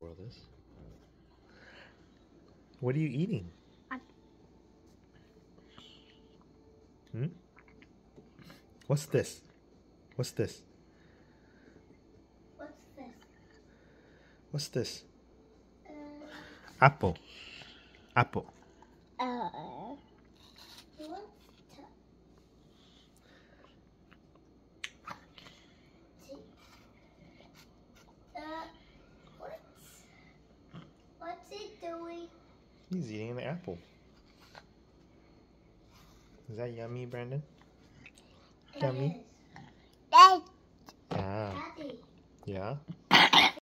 brothers. What are you eating? What's this? What's this? What's this? What's this? Apple. Apple. What's it doing? He's eating the apple. Is that yummy, Brandon? Yummy? Dad. Yeah. Daddy. Yeah?